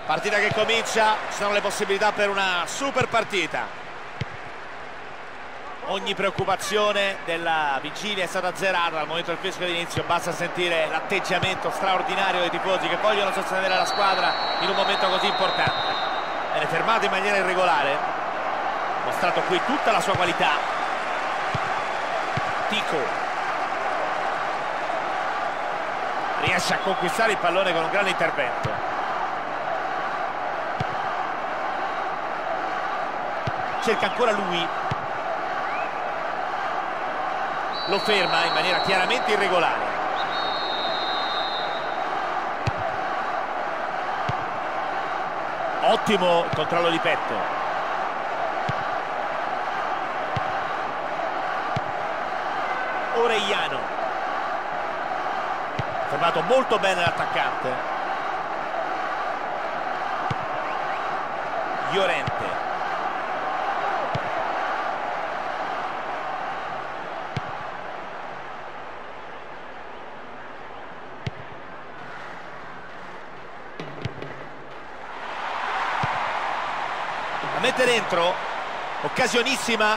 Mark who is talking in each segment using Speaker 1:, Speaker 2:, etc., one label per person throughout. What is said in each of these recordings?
Speaker 1: Partita che comincia, ci sono le possibilità per una super partita. Ogni preoccupazione della vigilia è stata azzerata dal momento del fischio d'inizio. Basta sentire l'atteggiamento straordinario dei tifosi che vogliono sostenere la squadra in un momento così importante. Viene fermato in maniera irregolare, mostrato qui tutta la sua qualità. Tico riesce a conquistare il pallone con un grande intervento. Cerca ancora lui, lo ferma in maniera chiaramente irregolare. Ottimo il controllo di petto. Orellano, fermato molto bene l'attaccante. Llorente, mette dentro, occasionissima,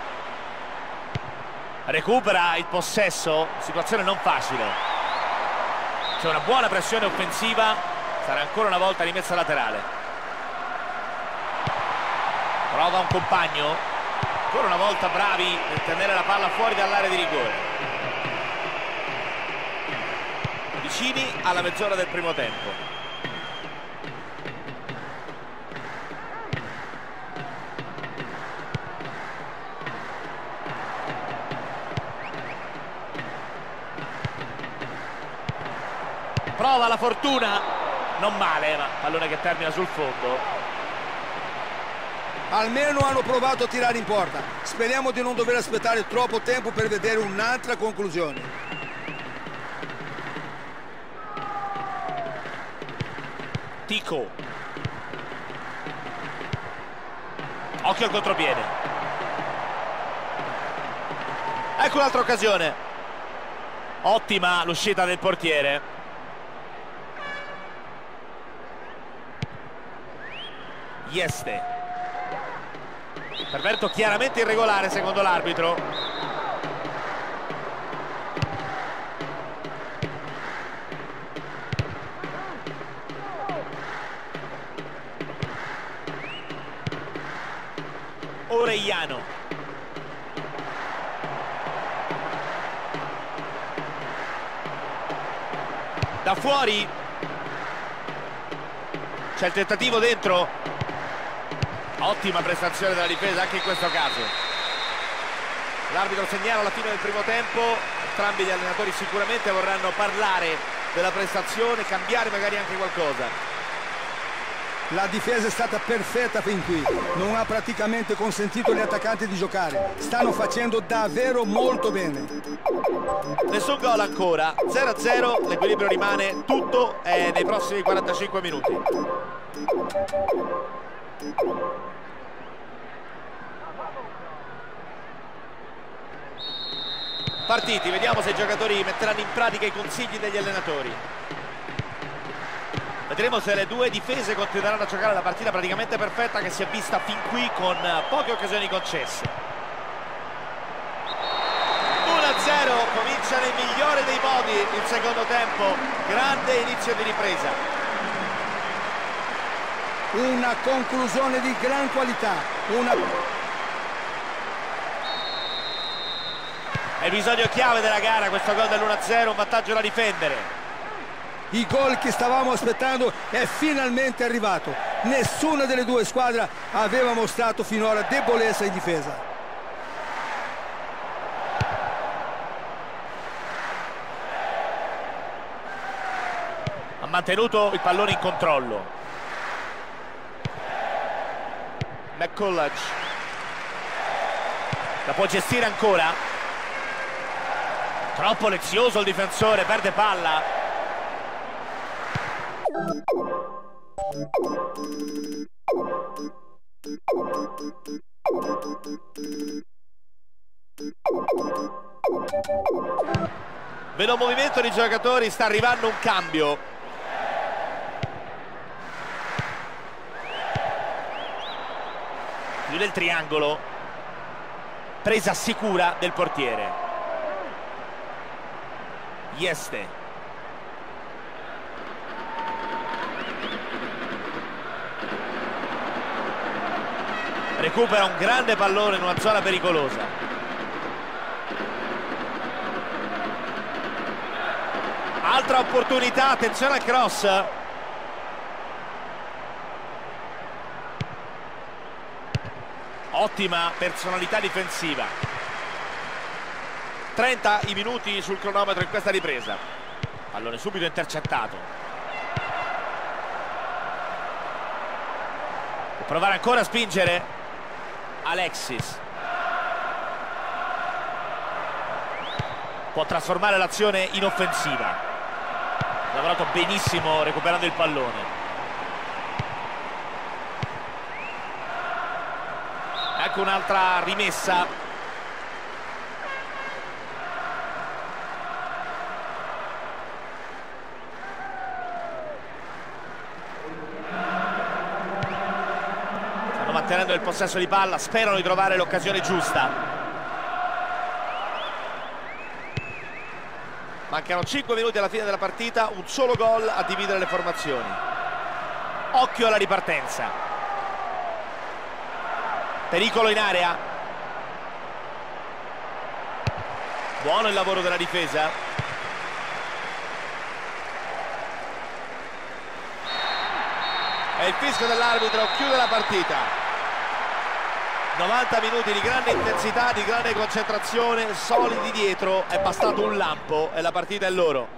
Speaker 1: recupera il possesso, situazione non facile, c'è una buona pressione offensiva, sarà ancora una volta rimessa laterale, prova un compagno, ancora una volta bravi nel tenere la palla fuori dall'area di rigore, vicini alla mezz'ora del primo tempo. Prova la fortuna, non male, ma pallone che termina sul fondo.
Speaker 2: Almeno hanno provato a tirare in porta. Speriamo di non dover aspettare troppo tempo per vedere un'altra conclusione.
Speaker 1: Tico. Occhio al contropiede. Ecco un'altra occasione. Ottima l'uscita del portiere. Ieste, intervento chiaramente irregolare secondo l'arbitro. Orellano, da fuori c'è il tentativo dentro. Ottima prestazione della difesa anche in questo caso. L'arbitro segnala la fine del primo tempo. Entrambi gli allenatori sicuramente vorranno parlare della prestazione, cambiare magari anche qualcosa.
Speaker 2: La difesa è stata perfetta fin qui, non ha praticamente consentito agli attaccanti di giocare. Stanno facendo davvero molto bene.
Speaker 1: Nessun gol ancora, 0-0, l'equilibrio rimane, tutto è nei prossimi 45 minuti. Partiti, vediamo se i giocatori metteranno in pratica i consigli degli allenatori. Vedremo se le due difese continueranno a giocare la partita praticamente perfetta che si è vista fin qui con poche occasioni concesse. 1-0, comincia nel migliore dei modi il secondo tempo, grande inizio di ripresa.
Speaker 2: Una conclusione di gran qualità,
Speaker 1: È il bisogno chiave della gara questo gol dell'1-0, un vantaggio da difendere.
Speaker 2: Il gol che stavamo aspettando è finalmente arrivato. Nessuna delle due squadre aveva mostrato finora debolezza in difesa.
Speaker 1: Ha mantenuto il pallone in controllo. McCulloch la può gestire ancora. Troppo lezioso il difensore, perde palla. Vedo un movimento di giocatori, sta arrivando un cambio. chiude il triangolo, presa sicura del portiere. Ieste, recupera un grande pallone in una zona pericolosa. Altra opportunità, attenzione al cross. Ottima personalità difensiva. 30 i minuti sul cronometro in questa ripresa. Pallone subito intercettato. Può provare ancora a spingere Alexis. Può trasformare l'azione in offensiva. Ha lavorato benissimo recuperando il pallone. Ecco un'altra rimessa. Stanno mantenendo il possesso di palla, sperano di trovare l'occasione giusta. Mancano 5 minuti alla fine della partita, un solo gol a dividere le formazioni. Occhio alla ripartenza. Pericolo in area. Buono il lavoro della difesa. E il fischio dell'arbitro chiude la partita. 90 minuti di grande intensità, di grande concentrazione, solidi dietro, è bastato un lampo e la partita è loro.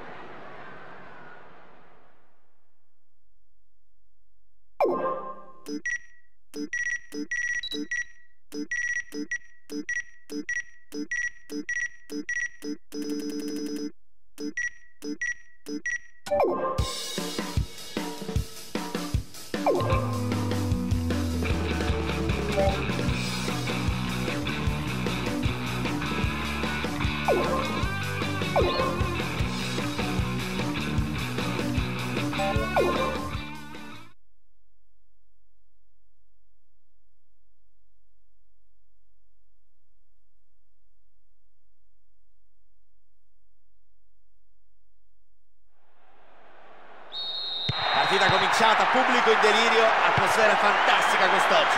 Speaker 1: Partita cominciata, pubblico in delirio, atmosfera fantastica quest'oggi.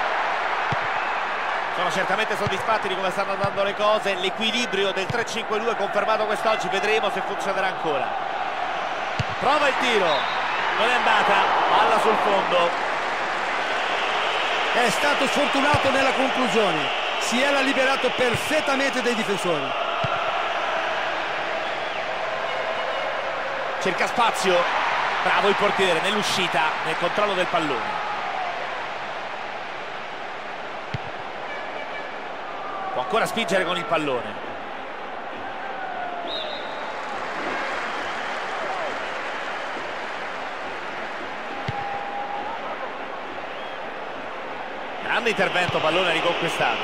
Speaker 1: Sono certamente soddisfatti di come stanno andando le cose, l'equilibrio del 3-5-2 confermato quest'oggi, vedremo se funzionerà ancora. Prova il tiro, non è andata, palla sul fondo.
Speaker 2: È stato sfortunato nella conclusione, si era liberato perfettamente dai difensori.
Speaker 1: Cerca spazio. Bravo il portiere nell'uscita, nel controllo del pallone. Può ancora spingere con il pallone. Grande intervento, pallone riconquistato.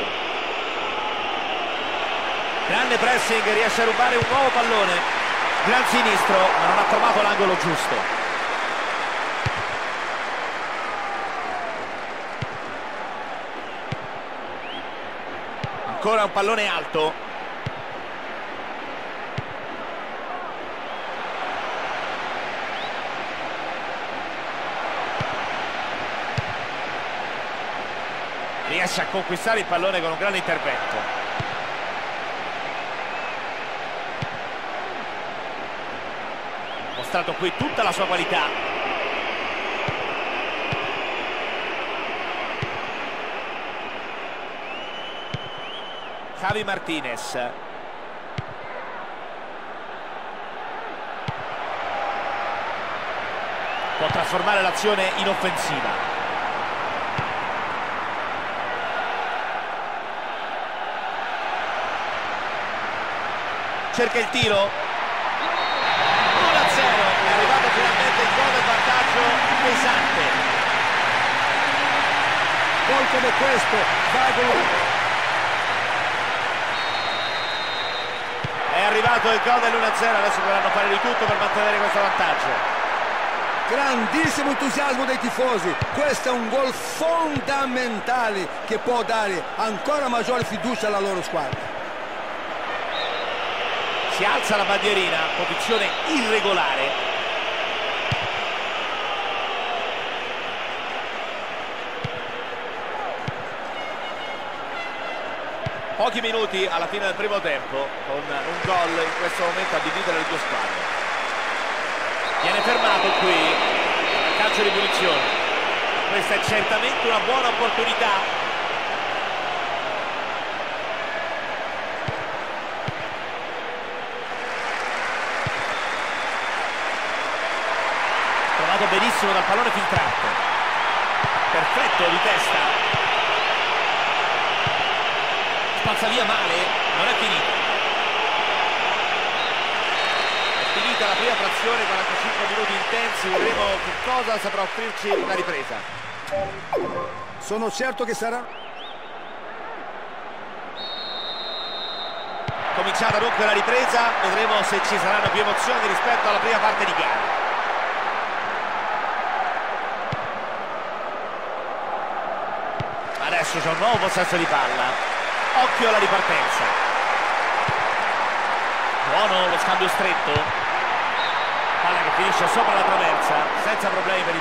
Speaker 1: Grande pressing, riesce a rubare un nuovo pallone. Gran sinistro, ma non ha trovato l'angolo giusto. Ancora un pallone alto. Riesce a conquistare il pallone con un grande intervento. Ha mostrato qui tutta la sua qualità. Javi Martinez. Può trasformare l'azione in offensiva. Cerca il tiro. 1-0. È arrivato finalmente il gol del vantaggio pesante.
Speaker 2: Gol come questo valgono.
Speaker 1: È arrivato il gol dell'1-0, adesso dovranno fare di tutto per mantenere questo vantaggio.
Speaker 2: Grandissimo entusiasmo dei tifosi, questo è un gol fondamentale che può dare ancora maggiore fiducia alla loro squadra.
Speaker 1: Si alza la bandierina, posizione irregolare. Pochi minuti alla fine del primo tempo, con un gol in questo momento a dividere le due squadre. Viene fermato qui, calcio di punizione. Questa è certamente una buona opportunità. Trovato benissimo dal pallone filtrante. Perfetto di testa. Spazza via male, non è finito. La prima frazione, 45 minuti intensi, vedremo che cosa saprà offrirci la ripresa.
Speaker 2: Sono certo che sarà
Speaker 1: cominciata dunque la ripresa, vedremo se ci saranno più emozioni rispetto alla prima parte di gara. Adesso c'è un nuovo possesso di palla, occhio alla ripartenza. Buono lo scambio stretto, palla che finisce sopra la traversa senza problemi per il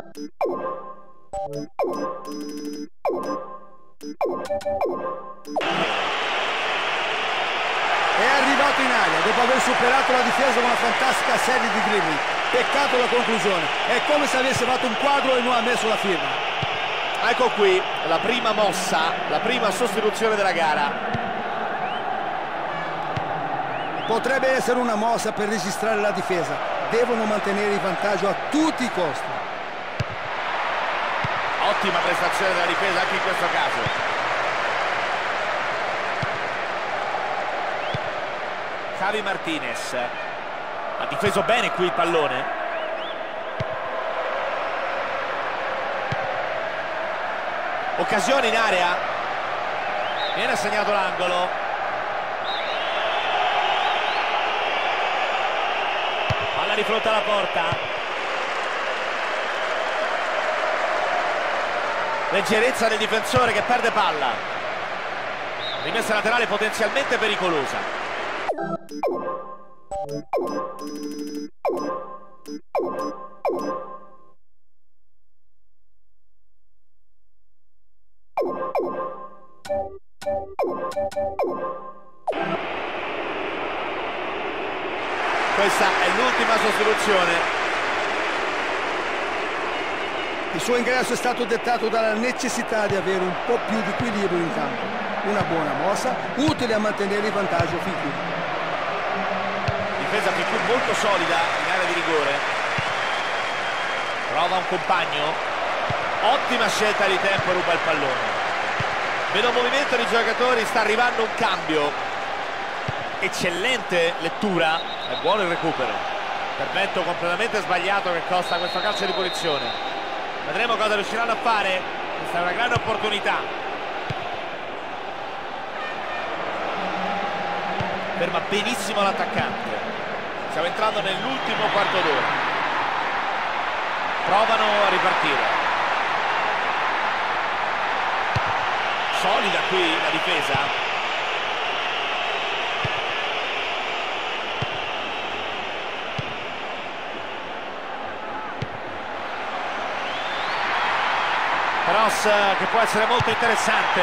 Speaker 2: è arrivato in aria dopo aver superato la difesa con una fantastica serie di dribbling. Peccato la conclusione, è come se avesse fatto un quadro e non ha messo la firma.
Speaker 1: Ecco qui la prima mossa, la prima sostituzione della gara.
Speaker 2: Potrebbe essere una mossa per registrare la difesa, devono mantenere il vantaggio a tutti i costi.
Speaker 1: Ottima prestazione della difesa anche in questo caso. Javi Martinez ha difeso bene qui il pallone. Occasione in area, viene assegnato l'angolo. Palla di fronte alla porta. Leggerezza del difensore che perde palla. Rimessa laterale potenzialmente pericolosa. Questa è l'ultima sostituzione.
Speaker 2: Il suo ingresso è stato dettato dalla necessità di avere un po' più di equilibrio in campo. Una buona mossa, utile a mantenere il vantaggio fin qui.
Speaker 1: Difesa fin qui molto solida in area di rigore. Trova un compagno. Ottima scelta di tempo, ruba il pallone. Vedo un movimento di giocatori, sta arrivando un cambio. Eccellente lettura, è buono il recupero. Intervento completamente sbagliato che costa questo calcio di punizione. Vedremo cosa riusciranno a fare. Questa è una grande opportunità. Ferma benissimo l'attaccante. Stiamo entrando nell'ultimo quarto d'ora. Provano a ripartire. Solida qui la difesa. Cross che può essere molto interessante.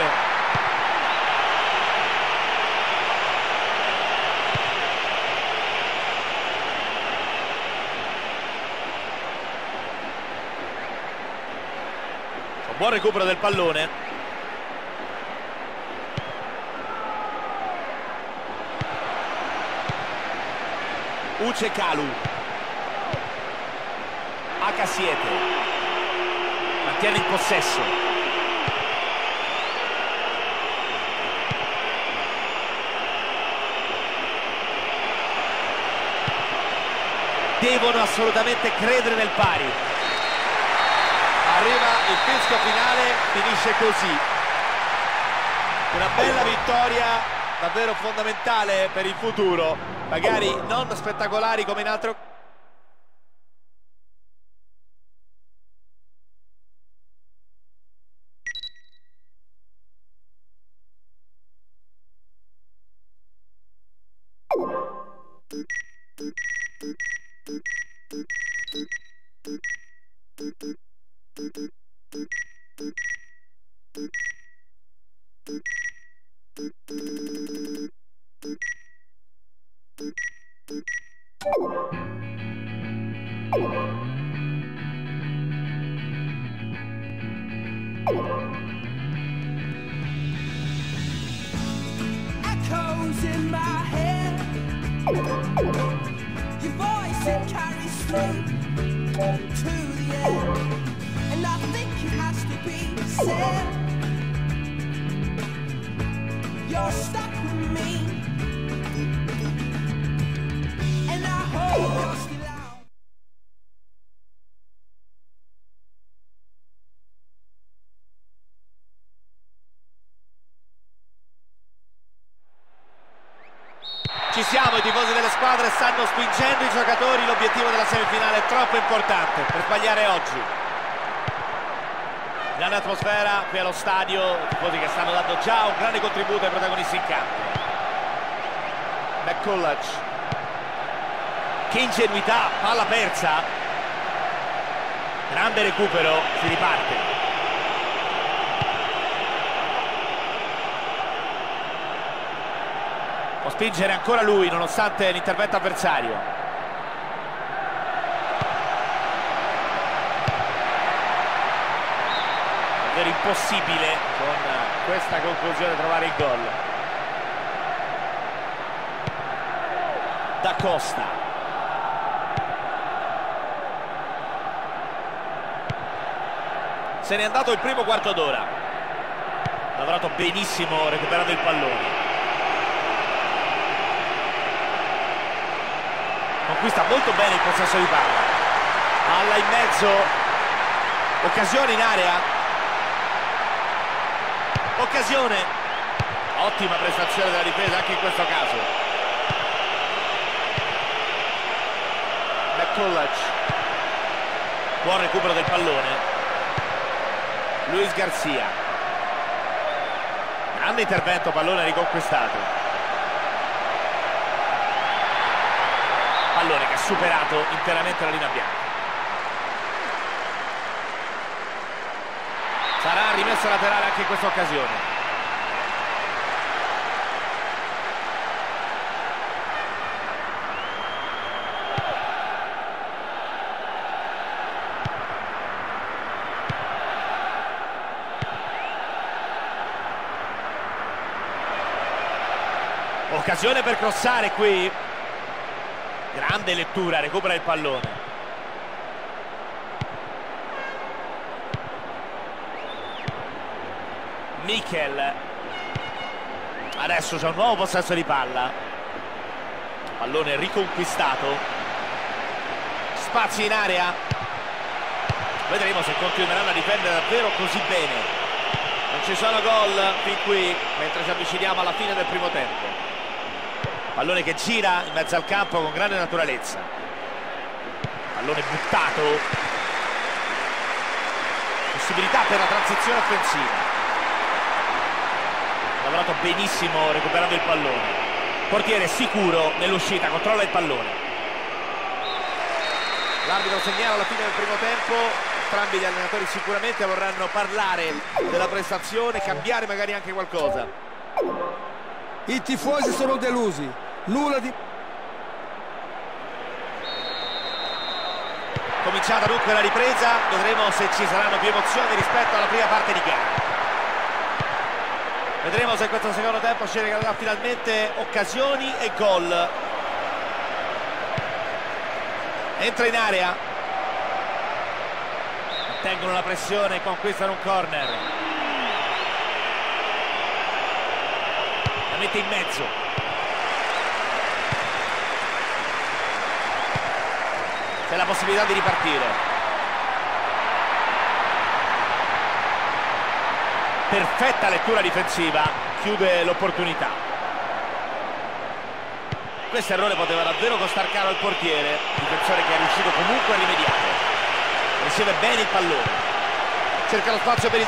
Speaker 1: Un buon recupero del pallone. Uche Kalu. H7 mantiene il possesso. Devono assolutamente credere nel pari. Arriva il fischio finale, finisce così. Una bella vittoria, davvero fondamentale per il futuro. Magari non spettacolari come in altro
Speaker 3: Echoes in my head, your voice it carries through to the end, and I think it has to be said. You're stuck with me, and I hope you're still out.
Speaker 1: Ci siamo, i tifosi delle squadre stanno spingendo i giocatori, l'obiettivo della semifinale è troppo importante per sbagliare oggi. Grande atmosfera qui allo stadio, i tifosi che stanno dando già un grande contributo ai protagonisti in campo. McCulloch, che ingenuità, palla persa, grande recupero, si riparte. Può spingere ancora lui nonostante l'intervento avversario. Davvero impossibile con questa conclusione trovare il gol. Da Costa. Se n'è andato il primo quarto d'ora. Ha lavorato benissimo recuperando il pallone. Conquista molto bene il possesso di palla. Palla in mezzo, occasione in area, occasione, ottima prestazione della difesa anche in questo caso. McCulloch, buon recupero del pallone. Luis Garcia, grande intervento, pallone riconquistato. Pallone che ha superato interamente la linea bianca. Sarà rimessa laterale anche in questa occasione. Occasione per crossare qui. Grande lettura, recupera il pallone. Mikel. Adesso c'è un nuovo possesso di palla. Pallone riconquistato. Spazi in area. Vedremo se continueranno a difendere davvero così bene. Non ci sono gol fin qui, mentre ci avviciniamo alla fine del primo tempo. Pallone che gira in mezzo al campo con grande naturalezza. Pallone buttato. Possibilità per la transizione offensiva. Ha lavorato benissimo recuperando il pallone. Portiere sicuro nell'uscita, controlla il pallone. L'arbitro segnala alla fine del primo tempo. Entrambi gli allenatori sicuramente vorranno parlare della prestazione, cambiare magari anche qualcosa.
Speaker 2: I tifosi sono delusi, nulla di...
Speaker 1: Cominciata dunque la ripresa, vedremo se ci saranno più emozioni rispetto alla prima parte di gara. Vedremo se questo secondo tempo ci regalerà finalmente occasioni e gol. Entra in area. Tengono la pressione e conquistano un corner. La mette in mezzo. C'è la possibilità di ripartire. Perfetta lettura difensiva, chiude l'opportunità. Questo errore poteva davvero costar caro al portiere, difensore che è riuscito comunque a rimediare. Riceve bene il pallone, cerca lo spazio per il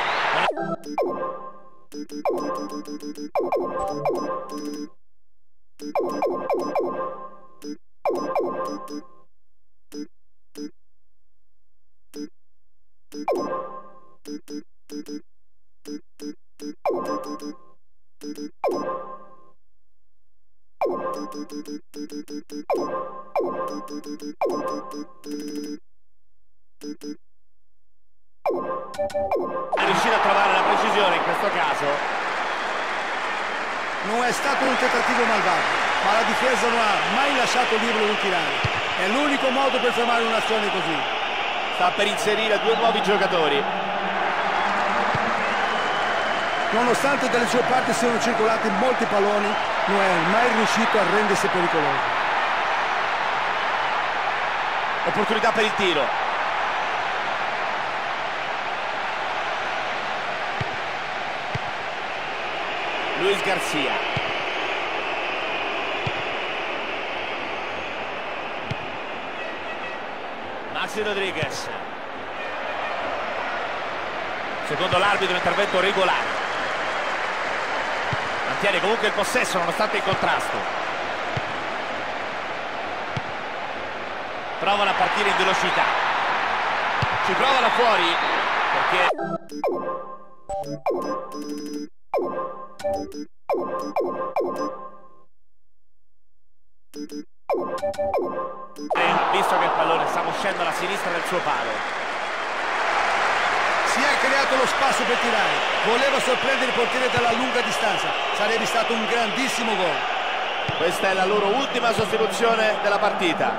Speaker 1: tiro. È riuscito a trovare la precisione in questo caso.
Speaker 2: Non è stato un tentativo malvagio, ma la difesa non ha mai lasciato libero di tirare. È l'unico modo per fermare un'azione così.
Speaker 1: Sta per inserire due nuovi giocatori.
Speaker 2: Nonostante dalle sue parti siano circolati molti palloni, non è mai riuscito a rendersi pericoloso.
Speaker 1: Opportunità per il tiro. Luis Garcia. Maxi Rodriguez. Secondo l'arbitro intervento regolare. Mantiene comunque il possesso nonostante il contrasto. Provano a partire in velocità. Ci provano fuori perché visto che il pallone sta uscendo alla sinistra del suo palo.
Speaker 2: Si è creato lo spazio per tirare, voleva sorprendere il portiere dalla lunga distanza, sarebbe stato un grandissimo gol.
Speaker 1: Questa è la loro ultima sostituzione della partita.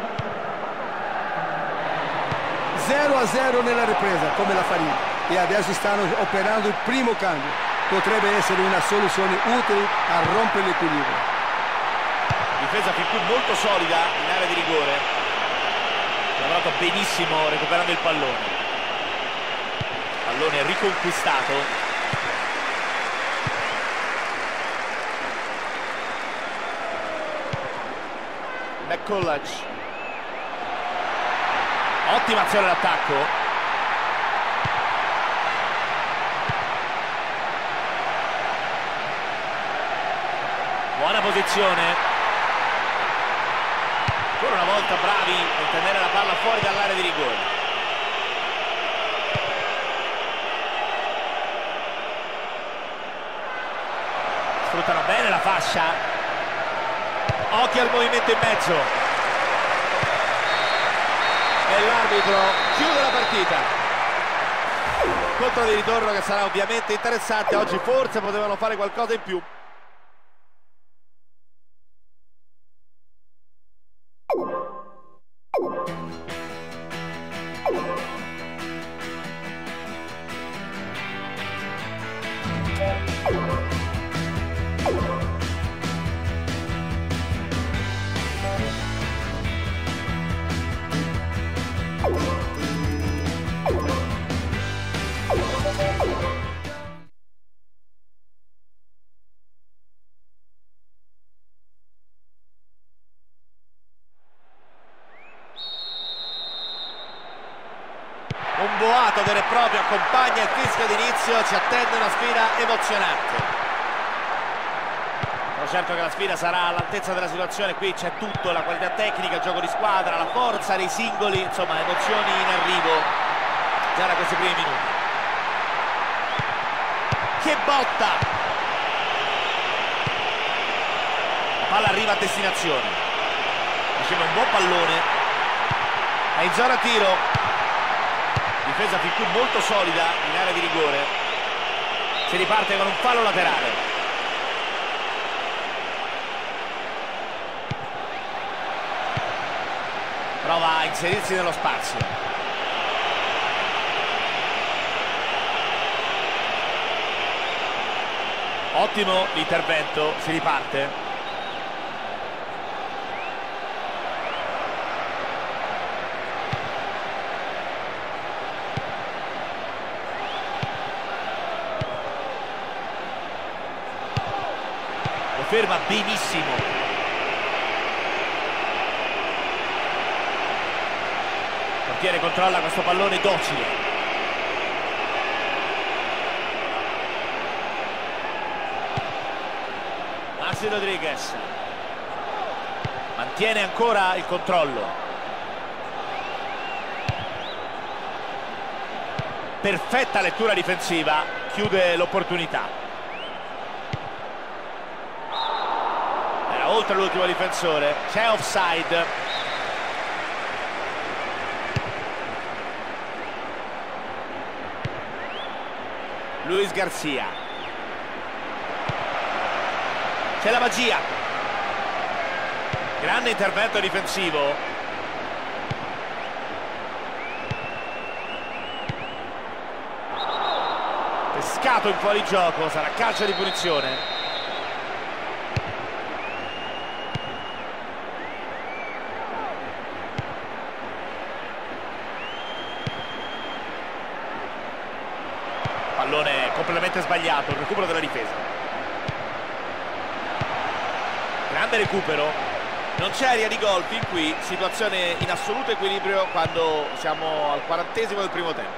Speaker 2: 0-0 nella ripresa, come la Farina, e adesso stanno operando il primo cambio. Potrebbe essere una soluzione utile a rompere l'equilibrio.
Speaker 1: Difesa fin qui molto solida in area di rigore. Ha lavorato benissimo recuperando il pallone. Pallone riconquistato. McCulloch. Ottima azione d'attacco. Buona posizione. Ancora una volta bravi nel tenere la palla fuori dall'area di rigore. Sfruttano bene la fascia. Occhio al movimento in mezzo. E l'arbitro chiude la partita. Scontro di ritorno che sarà ovviamente interessante. Oggi forse potevano fare qualcosa in più. Un boato vero e proprio accompagna il fischio d'inizio, ci attende una sfida emozionante. Sono certo che la sfida sarà all'altezza della situazione, qui c'è tutto, la qualità tecnica, il gioco di squadra, la forza dei singoli, insomma emozioni in arrivo già da questi primi minuti. Che botta! La palla arriva a destinazione. Riceve un buon pallone, è in zona tiro. Difesa fin qui molto solida in area di rigore. Si riparte con un fallo laterale. Prova a inserirsi nello spazio. Ottimo l'intervento, si riparte. Ferma benissimo. Il portiere controlla questo pallone docile. Maxi Rodriguez. mantiene ancora il controllo. Perfetta lettura difensiva, chiude l'opportunità. Era oltre l'ultimo difensore, c'è offside. Luis Garcia, c'è la magia, grande intervento difensivo. Pescato in fuorigioco, sarà calcio di punizione. Pallone completamente sbagliato, il recupero della difesa. Grande recupero, non c'è area di gol fin qui, situazione in assoluto equilibrio quando siamo al 40° del primo tempo.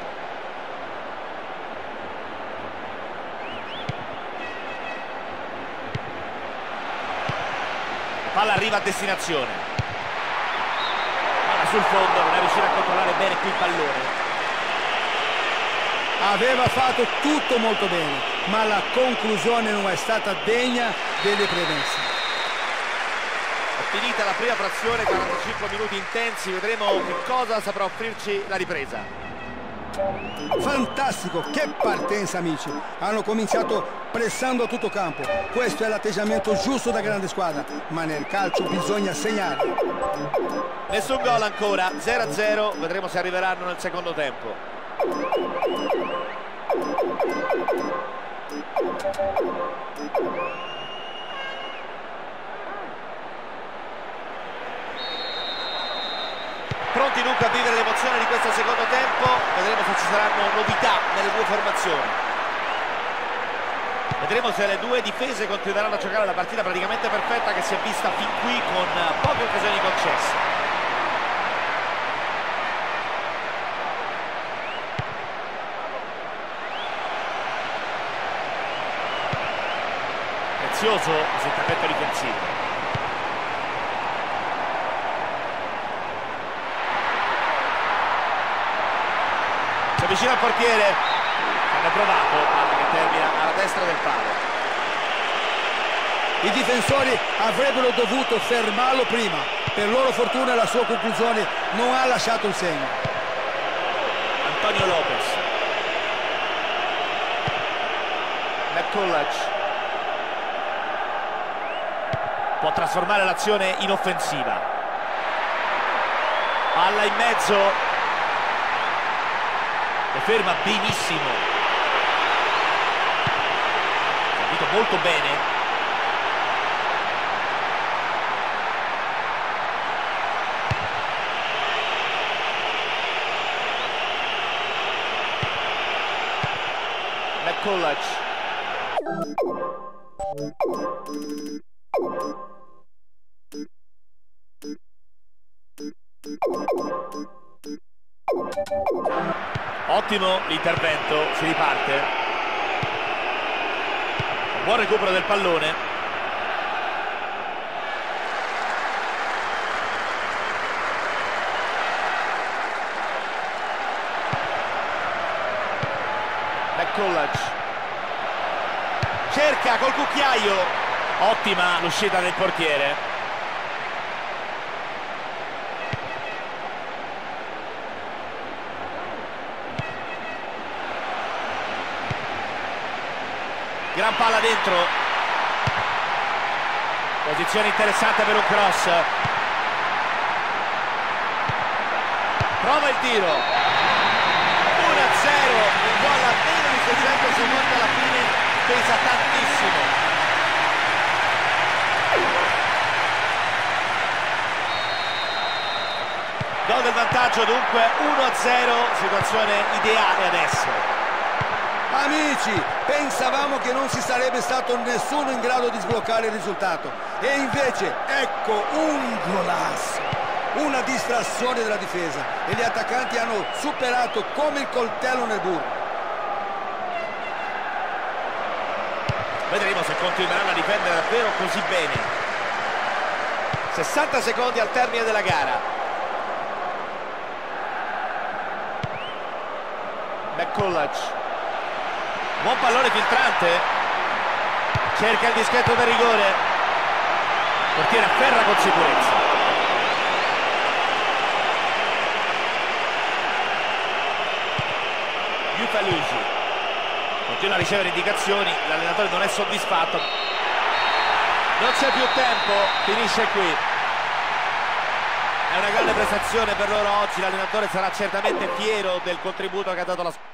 Speaker 1: Palla arriva a destinazione, palla sul fondo, non è riuscito a controllare bene qui il pallone.
Speaker 2: Aveva fatto tutto molto bene, ma la conclusione non è stata degna delle premesse.
Speaker 1: È finita la prima frazione, 45 minuti intensi, vedremo che cosa saprà offrirci la ripresa.
Speaker 2: Fantastico, che partenza amici! Hanno cominciato pressando a tutto campo. Questo è l'atteggiamento giusto da grande squadra, ma nel calcio bisogna segnare.
Speaker 1: Nessun gol ancora, 0-0, vedremo se arriveranno nel secondo tempo. Pronti dunque a vivere l'emozione di questo secondo tempo, vedremo se ci saranno novità nelle due formazioni. Vedremo se le due difese continueranno a giocare la partita praticamente perfetta che si è vista fin qui con poche occasioni concesse. Prezioso questo intervento difensivo. Si avvicina al portiere, hanno provato, palla che termina alla destra del palo.
Speaker 2: I difensori avrebbero dovuto fermarlo prima, per loro fortuna la sua conclusione non ha lasciato un segno.
Speaker 1: Antonio Lopez, McCulloch può trasformare l'azione in offensiva. Palla in mezzo, lo ferma benissimo, ha capito molto bene. McCulloch, ottimo l'intervento, si riparte. Un buon recupero del pallone. McCulloch cerca col cucchiaio, ottima l'uscita del portiere. Gran palla dentro, posizione interessante per un cross, prova il tiro, 1-0, un gol a meno di 600 secondi alla fine, pesa tantissimo. Gol del vantaggio dunque, 1-0, situazione ideale adesso.
Speaker 2: Amici, pensavamo che non ci sarebbe stato nessuno in grado di sbloccare il risultato e invece ecco un golasso, una distrazione della difesa e gli attaccanti hanno superato come il coltello nel burro.
Speaker 1: Vedremo se continueranno a difendere davvero così bene. 60 secondi al termine della gara. McCulloch, buon pallone filtrante, cerca il dischetto del rigore, portiere afferra con sicurezza. Yufalusi continua a ricevere indicazioni, l'allenatore non è soddisfatto, non c'è più tempo, finisce qui. È una grande prestazione per loro oggi, l'allenatore sarà certamente fiero del contributo che ha dato la squadra.